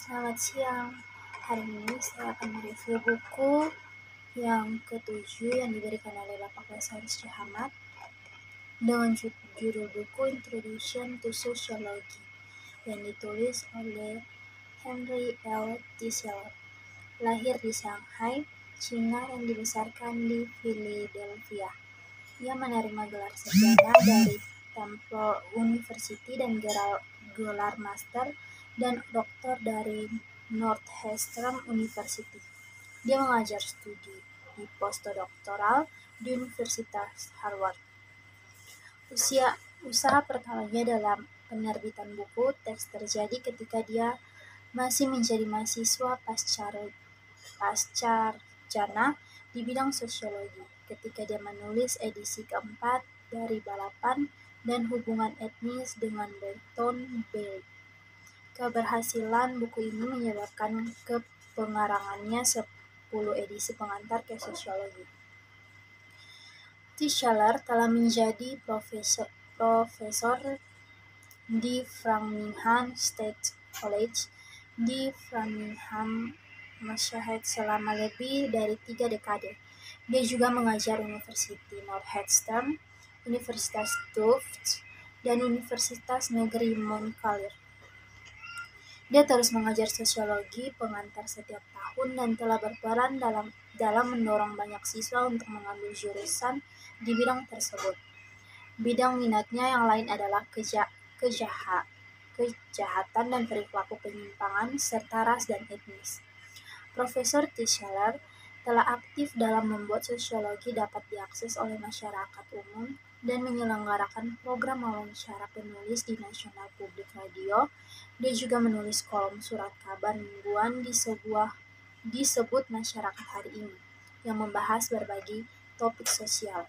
Selamat siang. Hari ini saya akan mereview buku yang ke-7 yang diberikan oleh Bapak Faisal Hamad dengan judul buku Introduction to Sociology yang ditulis oleh Henry L. Tischer. Lahir di Shanghai, China dan dibesarkan di Philadelphia. Ia menerima gelar sarjana dari Temple University dan gelar master dan doktor dari Northwestern University. Dia mengajar studi di postdoktoral di Universitas Harvard. Usaha pertamanya dalam penerbitan buku teks terjadi ketika dia masih menjadi mahasiswa pascasarjana di bidang sosiologi, ketika dia menulis edisi keempat dari Balapan dan Hubungan Etnis dengan Berton Bailey. Keberhasilan buku ini menyebabkan pengarangannya 10 edisi pengantar ke sosiologi. Tischer telah menjadi profesor di Framingham State College di Framingham, Massachusetts selama lebih dari 3 dekade. Dia juga mengajar University Northwestern, Universitas Tufts, dan Universitas Negeri Montclair. Dia terus mengajar sosiologi pengantar setiap tahun dan telah berperan dalam mendorong banyak siswa untuk mengambil jurusan di bidang tersebut. Bidang minatnya yang lain adalah kejahatan dan perilaku penyimpangan, serta ras dan etnis. Profesor Tischer telah aktif dalam membuat sosiologi dapat diakses oleh masyarakat umum dan menyelenggarakan program wawancara penulis di National Public Radio. Dia juga menulis kolom surat kabar mingguan disebut Masyarakat Hari Ini, yang membahas berbagai topik sosial.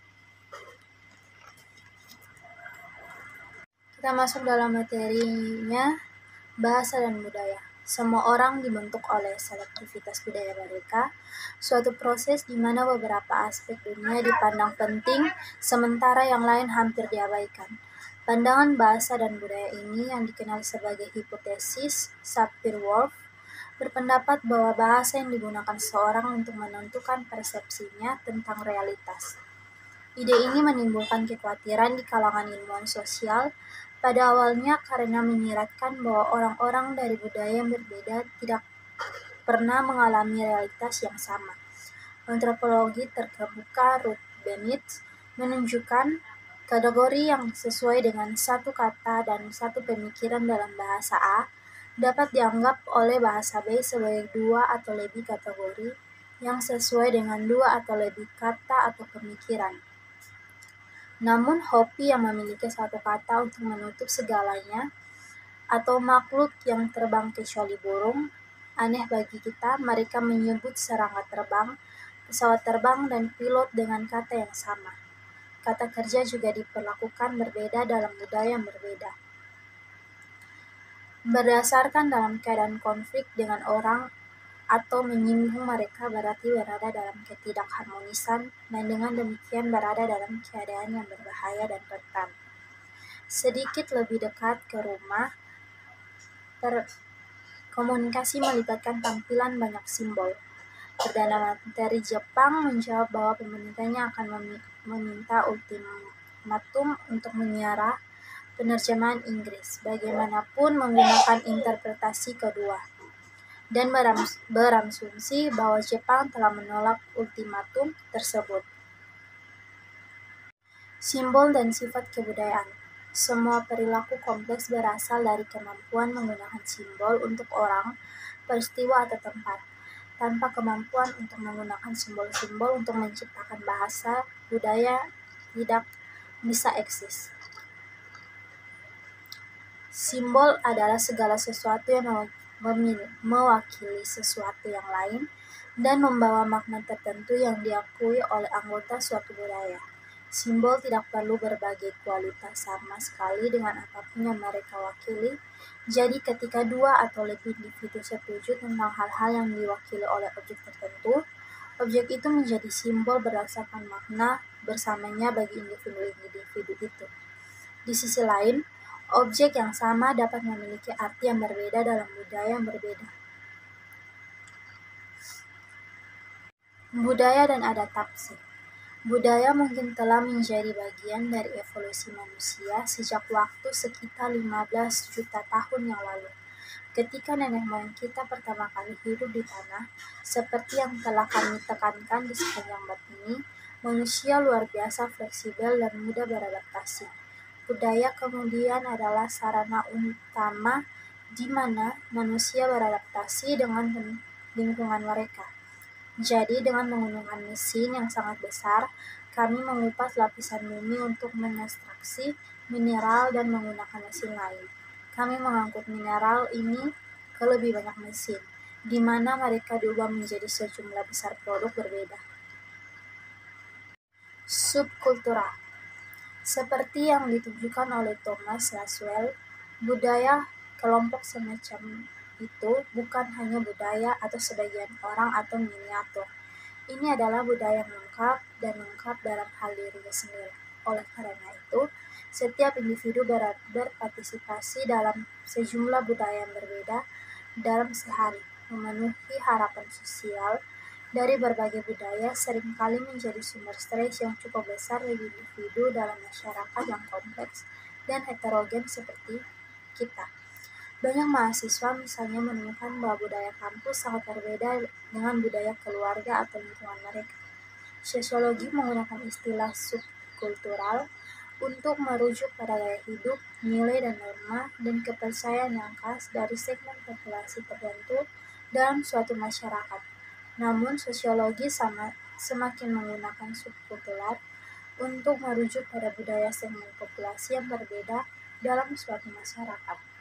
Kita masuk dalam materinya, bahasa dan budaya. Semua orang dibentuk oleh selektivitas budaya mereka, suatu proses di mana beberapa aspek dunia dipandang penting, sementara yang lain hampir diabaikan. Pandangan bahasa dan budaya ini yang dikenal sebagai hipotesis Sapir-Whorf berpendapat bahwa bahasa yang digunakan seseorang untuk menentukan persepsinya tentang realitas. Ide ini menimbulkan kekhawatiran di kalangan ilmuwan sosial, pada awalnya karena menyiratkan bahwa orang-orang dari budaya yang berbeda tidak pernah mengalami realitas yang sama. Antropologi terkemuka Ruth Bennett menunjukkan kategori yang sesuai dengan satu kata dan satu pemikiran dalam bahasa A dapat dianggap oleh bahasa B sebagai dua atau lebih kategori yang sesuai dengan dua atau lebih kata atau pemikiran. Namun Hopi yang memiliki satu kata untuk menutup segalanya, atau makhluk yang terbang kecuali burung, aneh bagi kita, mereka menyebut serangga terbang, pesawat terbang, dan pilot dengan kata yang sama. Kata kerja juga diperlakukan berbeda dalam budaya yang berbeda. Berdasarkan dalam keadaan konflik dengan orang atau menyinggung mereka berarti berada dalam ketidakharmonisan dan dengan demikian berada dalam keadaan yang berbahaya dan rentan. Sedikit lebih dekat ke rumah, komunikasi melibatkan tampilan banyak simbol. Perdana Menteri Jepang menjawab bahwa pemerintahnya akan meminta ultimatum untuk menyiarah penerjemahan Inggris, bagaimanapun menggunakan interpretasi kedua, dan berasumsi bahwa Jepang telah menolak ultimatum tersebut. Simbol dan sifat kebudayaan. Semua perilaku kompleks berasal dari kemampuan menggunakan simbol untuk orang, peristiwa, atau tempat. Tanpa kemampuan untuk menggunakan simbol-simbol untuk menciptakan bahasa, budaya tidak bisa eksis. Simbol adalah segala sesuatu yang mewakili sesuatu yang lain dan membawa makna tertentu yang diakui oleh anggota suatu budaya. Simbol tidak perlu berbagai kualitas sama sekali dengan apapun yang mereka wakili. Jadi ketika dua atau lebih individu setuju tentang hal-hal yang diwakili oleh objek tertentu, objek itu menjadi simbol berdasarkan makna bersamanya bagi individu itu. Di sisi lain, objek yang sama dapat memiliki arti yang berbeda dalam budaya yang berbeda. Budaya dan adaptasi. Budaya mungkin telah menjadi bagian dari evolusi manusia sejak waktu sekitar 15 juta tahun yang lalu. Ketika nenek moyang kita pertama kali hidup di tanah, seperti yang telah kami tekankan di sepanjang bab ini, manusia luar biasa fleksibel dan mudah beradaptasi. Budaya kemudian adalah sarana utama di mana manusia beradaptasi dengan lingkungan mereka. Jadi, dengan menggunakan mesin yang sangat besar, kami mengupas lapisan bumi untuk mengekstraksi mineral dan menggunakan mesin lain. Kami mengangkut mineral ini ke lebih banyak mesin, di mana mereka diubah menjadi sejumlah besar produk berbeda. Subkultural. Seperti yang ditunjukkan oleh Thomas Laswell, budaya kelompok semacam itu bukan hanya budaya atau sebagian orang atau miniatur. Ini adalah budaya yang lengkap dan lengkap dalam hal dirinya sendiri. Oleh karena itu, setiap individu berpartisipasi dalam sejumlah budaya yang berbeda dalam sehari, memenuhi harapan sosial dari berbagai budaya seringkali menjadi sumber stres yang cukup besar bagi individu dalam masyarakat yang kompleks dan heterogen seperti kita. Banyak mahasiswa misalnya menemukan bahwa budaya kampus sangat berbeda dengan budaya keluarga atau lingkungan mereka. Sosiologi menggunakan istilah subkultural untuk merujuk pada gaya hidup, nilai dan norma, dan kepercayaan yang khas dari segmen populasi tertentu dalam suatu masyarakat. Namun, sosiologi semakin menggunakan subkultural untuk merujuk pada budaya segmen populasi yang berbeda dalam suatu masyarakat.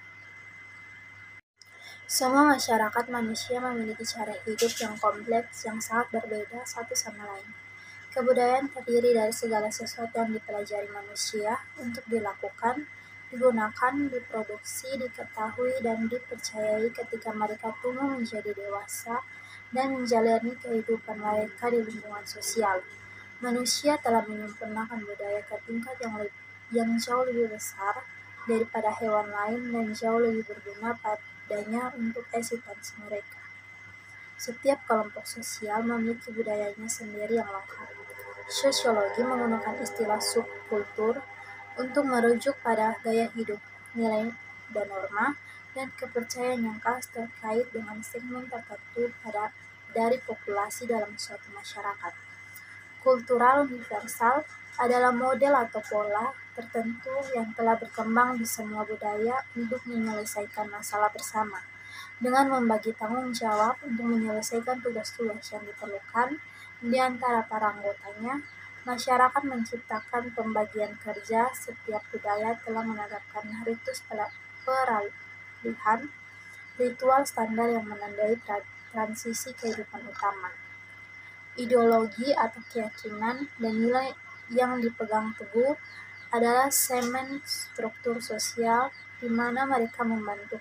Semua masyarakat manusia memiliki cara hidup yang kompleks yang sangat berbeda satu sama lain. Kebudayaan terdiri dari segala sesuatu yang dipelajari manusia untuk dilakukan, digunakan, diproduksi, diketahui, dan dipercayai ketika mereka tumbuh menjadi dewasa dan menjalani kehidupan mereka di lingkungan sosial. Manusia telah menyempurnakan budaya ke tingkat yang jauh lebih besar daripada hewan lain dan jauh lebih berguna padanya untuk eksistensi mereka. Setiap kelompok sosial memiliki budayanya sendiri yang lengkap. Sosiologi menggunakan istilah subkultur untuk merujuk pada gaya hidup, nilai dan norma, dan kepercayaan yang khas terkait dengan segmen tertentu dari populasi dalam suatu masyarakat. Kultural universal adalah model atau pola tertentu yang telah berkembang di semua budaya untuk menyelesaikan masalah bersama, dengan membagi tanggung jawab untuk menyelesaikan tugas-tugas yang diperlukan di antara para anggotanya. Masyarakat menciptakan pembagian kerja. Setiap budaya telah menetapkan ritus peralihan, ritual standar yang menandai transisi kehidupan utama. Ideologi atau keyakinan dan nilai yang dipegang teguh adalah semen struktur sosial di mana mereka membantu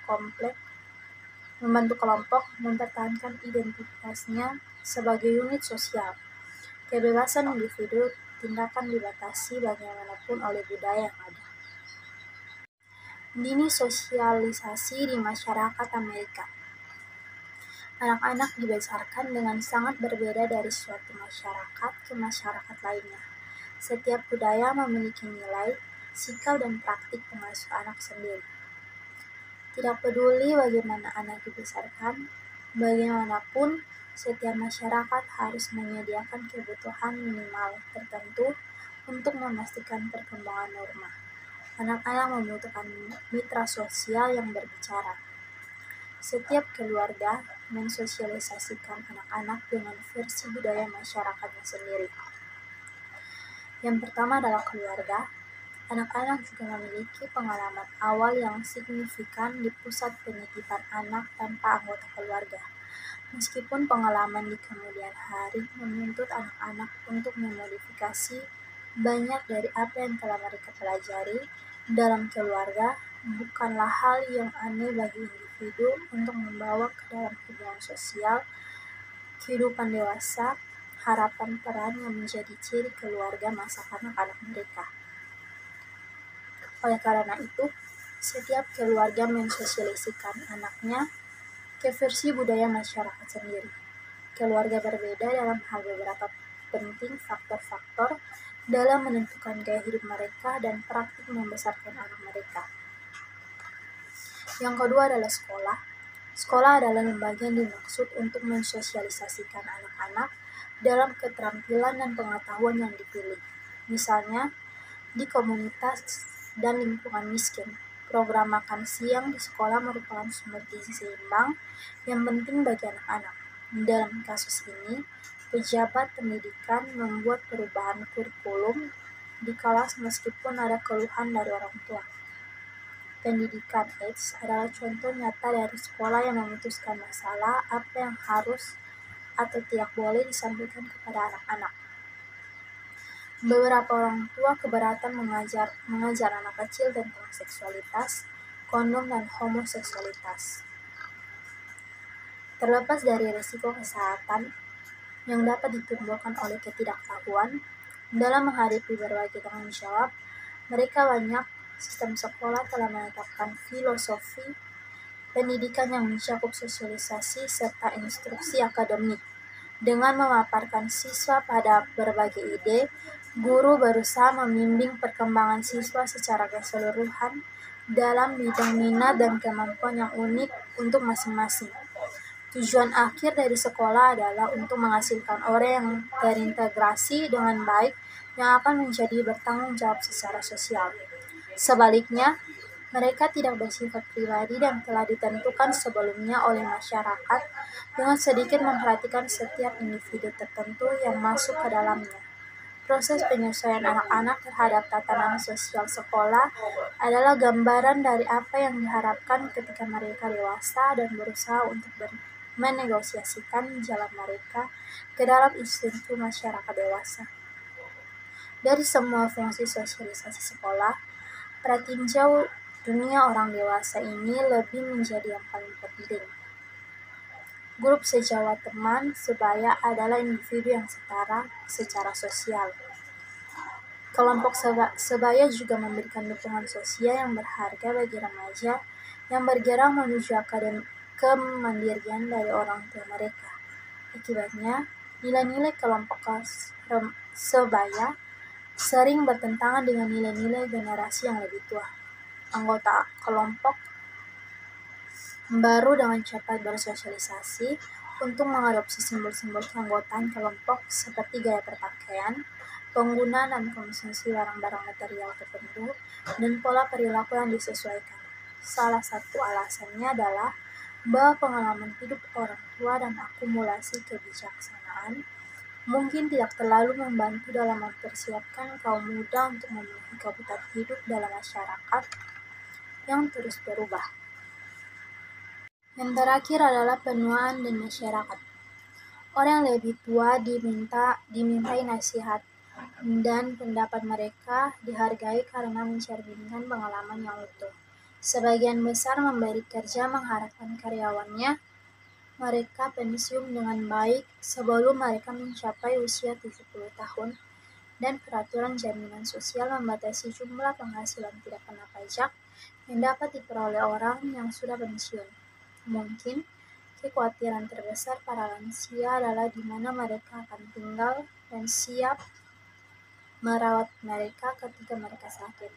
kelompok mempertahankan identitasnya sebagai unit sosial. Kebebasan individu tindakan dibatasi bagaimanapun oleh budaya yang ada. Dini sosialisasi di masyarakat Amerika. Anak-anak dibesarkan dengan sangat berbeda dari suatu masyarakat ke masyarakat lainnya. Setiap budaya memiliki nilai, sikap, dan praktik pengasuh anak sendiri. Tidak peduli bagaimana anak dibesarkan, bagaimanapun setiap masyarakat harus menyediakan kebutuhan minimal tertentu untuk memastikan perkembangan norma. Anak-anak membutuhkan mitra sosial yang berbicara. Setiap keluarga mensosialisasikan anak-anak dengan versi budaya masyarakatnya sendiri. Yang pertama adalah keluarga. Anak-anak juga memiliki pengalaman awal yang signifikan di pusat penitipan anak tanpa anggota keluarga. Meskipun pengalaman di kemudian hari menuntut anak-anak untuk memodifikasi banyak dari apa yang telah mereka pelajari dalam keluarga, bukanlah hal yang aneh bagi individu untuk membawa ke dalam hubungan sosial, kehidupan dewasa, harapan peran yang menjadi ciri keluarga masa kanak-kanak mereka. Oleh karena itu, setiap keluarga mensosialisasikan anaknya ke versi budaya masyarakat sendiri. keluarga berbeda dalam hal beberapa penting faktor-faktor dalam menentukan gaya hidup mereka dan praktik membesarkan anak mereka. Yang kedua adalah sekolah. Sekolah adalah lembaga yang dimaksud untuk mensosialisasikan anak-anak dalam keterampilan dan pengetahuan yang dipilih. Misalnya, di komunitas dan lingkungan miskin, program makan siang di sekolah merupakan sumber gizi seimbang yang penting bagi anak-anak. Dalam kasus ini, pejabat pendidikan membuat perubahan kurikulum di kelas meskipun ada keluhan dari orang tua. Pendidikan AIDS adalah contoh nyata dari sekolah yang memutuskan masalah apa yang harus atau tidak boleh disampaikan kepada anak-anak. Beberapa orang tua keberatan mengajar anak kecil tentang seksualitas, kondom, dan homoseksualitas. Terlepas dari risiko kesehatan yang dapat ditimbulkan oleh ketidaktahuan, dalam menghadapi berbagai tanggung jawab, sistem sekolah telah menetapkan filosofi pendidikan yang mencakup sosialisasi serta instruksi akademik. Dengan memaparkan siswa pada berbagai ide, guru berusaha membimbing perkembangan siswa secara keseluruhan dalam bidang minat dan kemampuan yang unik untuk masing-masing. Tujuan akhir dari sekolah adalah untuk menghasilkan orang yang terintegrasi dengan baik yang akan menjadi bertanggung jawab secara sosial. Sebaliknya, mereka tidak bersifat pribadi dan telah ditentukan sebelumnya oleh masyarakat dengan sedikit memperhatikan setiap individu tertentu yang masuk ke dalamnya. Proses penyesuaian anak-anak terhadap tatanan sosial sekolah adalah gambaran dari apa yang diharapkan ketika mereka dewasa dan berusaha untuk menegosiasikan jalan mereka ke dalam institusi masyarakat dewasa. Dari semua fungsi sosialisasi sekolah, pratinjau dunia orang dewasa ini lebih menjadi yang paling penting. Grup sejawat teman sebaya adalah individu yang setara secara sosial. Kelompok sebaya juga memberikan dukungan sosial yang berharga bagi remaja yang bergerak menuju kemandirian dari orang tua mereka. Akibatnya, nilai-nilai kelompok sebaya sering bertentangan dengan nilai-nilai generasi yang lebih tua. Anggota kelompok baru dengan cepat bersosialisasi untuk mengadopsi simbol-simbol keanggotaan kelompok seperti gaya berpakaian, penggunaan dan konsumsi barang-barang material tertentu, dan pola perilaku yang disesuaikan. Salah satu alasannya adalah bahwa pengalaman hidup orang tua dan akumulasi kebijaksanaan mungkin tidak terlalu membantu dalam mempersiapkan kaum muda untuk memenuhi kebutuhan hidup dalam masyarakat yang terus berubah. Yang terakhir adalah penuaan dan masyarakat. Orang yang lebih tua dimintai nasihat dan pendapat mereka dihargai karena mencerminkan pengalaman yang utuh. Sebagian besar memberi kerja mengharapkan karyawannya mereka pensiun dengan baik sebelum mereka mencapai usia 70 tahun, dan peraturan jaminan sosial membatasi jumlah penghasilan tidak kena pajak yang dapat diperoleh orang yang sudah pensiun. Mungkin kekhawatiran terbesar para lansia adalah di mana mereka akan tinggal dan siap merawat mereka ketika mereka sakit.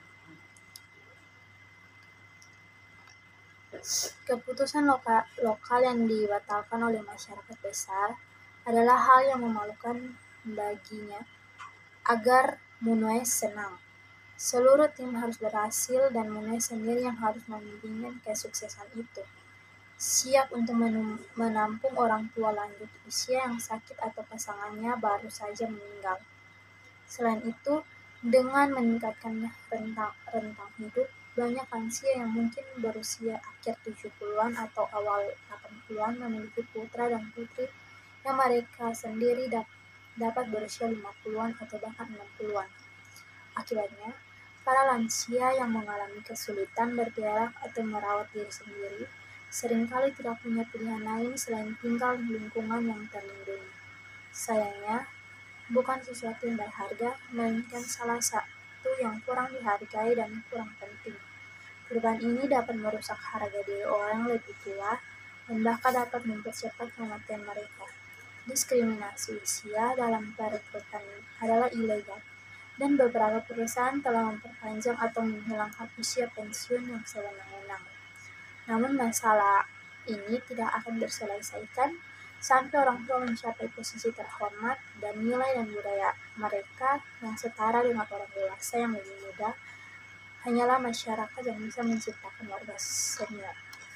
Keputusan lokal yang dibatalkan oleh masyarakat besar adalah hal yang memalukan baginya. Agar Munwe senang, seluruh tim harus berhasil dan Munwe sendiri yang harus membimbing kesuksesan itu. Siap untuk menampung orang tua lanjut usia yang sakit atau pasangannya baru saja meninggal. Selain itu, dengan meningkatkan rentang hidup, banyak lansia yang mungkin berusia akhir 70-an atau awal 80-an memiliki putra dan putri yang mereka sendiri dapat berusia 50-an atau bahkan 60-an. Akibatnya, para lansia yang mengalami kesulitan bergerak atau merawat diri sendiri seringkali tidak punya pilihan lain selain tinggal di lingkungan yang terlindungi. Sayangnya, bukan sesuatu yang berharga, melainkan salah satu yang kurang dihargai dan kurang penting. Perubahan ini dapat merusak harga diri orang lebih tua dan bahkan dapat mempercepat kematian mereka. Diskriminasi usia dalam perekrutan adalah ilegal, dan beberapa perusahaan telah memperpanjang atau menghilangkan usia pensiun yang sewenang-wenang. Namun masalah ini tidak akan terselesaikan sampai orang tua mencapai posisi terhormat dan nilai dan budaya mereka yang setara dengan orang dewasa yang lebih muda. Hanyalah masyarakat yang bisa menciptakan warga senior.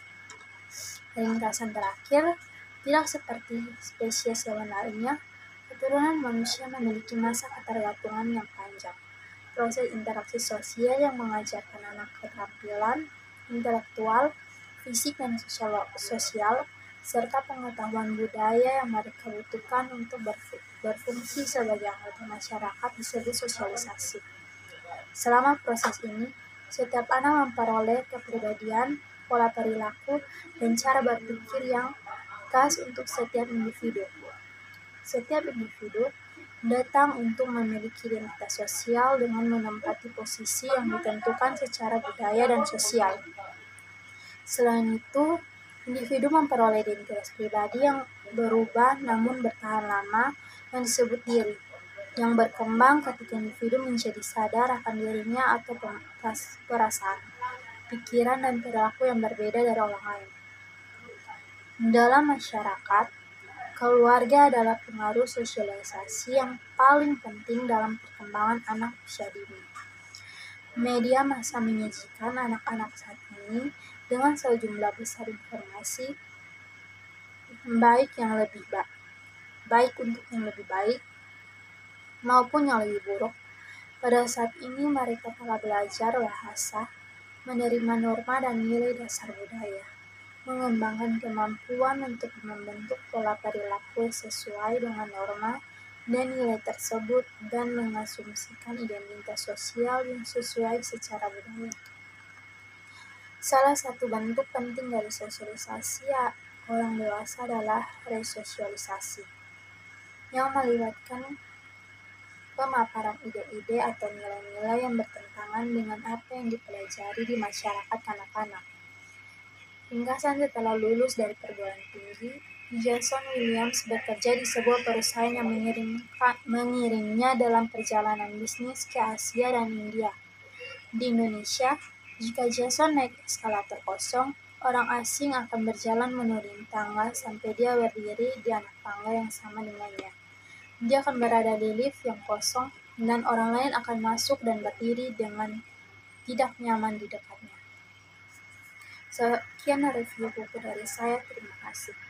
Ringkasan terakhir, tidak seperti spesies hewan lainnya, keturunan manusia memiliki masa ketergantungan yang panjang. Proses interaksi sosial yang mengajarkan anak keterampilan intelektual, fisik, dan sosial, serta pengetahuan budaya yang mereka butuhkan untuk berfungsi sebagai anggota masyarakat disebut sosialisasi. Selama proses ini, setiap anak memperoleh kepribadian, pola perilaku, dan cara berpikir yang khas untuk setiap individu. Setiap individu datang untuk memiliki identitas sosial dengan menempati posisi yang ditentukan secara budaya dan sosial. Selain itu, individu memperoleh identitas pribadi yang berubah namun bertahan lama yang disebut diri, yang berkembang ketika individu menjadi sadar akan dirinya atau perasaan, pikiran, dan perilaku yang berbeda dari orang lain. Dalam masyarakat, keluarga adalah pengaruh sosialisasi yang paling penting dalam perkembangan anak usia dini. Media massa menyajikan anak-anak saat ini dengan sejumlah besar informasi, baik untuk yang lebih baik maupun yang lebih buruk. Pada saat ini mereka telah belajar bahasa, menerima norma dan nilai dasar budaya, mengembangkan kemampuan untuk membentuk pola perilaku sesuai dengan norma dan nilai tersebut, dan mengasumsikan identitas sosial yang sesuai secara budaya. Salah satu bentuk penting dari sosialisasi orang dewasa adalah resosialisasi, yang melibatkan pemaparan ide-ide atau nilai-nilai yang bertentangan dengan apa yang dipelajari di masyarakat kanak-kanak. Ringkasan, setelah lulus dari perguruan tinggi, Jason Williams bekerja di sebuah perusahaan yang mengirimnya dalam perjalanan bisnis ke Asia dan India. Di Indonesia, jika Jason naik eskalator kosong, orang asing akan berjalan menuruni tangga sampai dia berdiri di anak tangga yang sama dengannya. Dia akan berada di lift yang kosong, dan orang lain akan masuk dan berdiri dengan tidak nyaman di dekatnya. Sekian review buku dari saya, terima kasih.